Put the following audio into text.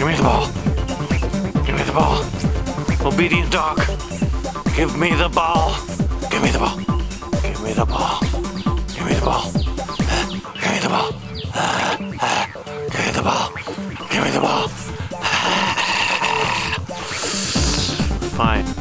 Give me the ball. Give me the ball. Obedient dog. Give me the ball. Give me the ball. Give me the ball. Give me the ball. Give me the ball. Give me the ball. Give me the ball. Fine.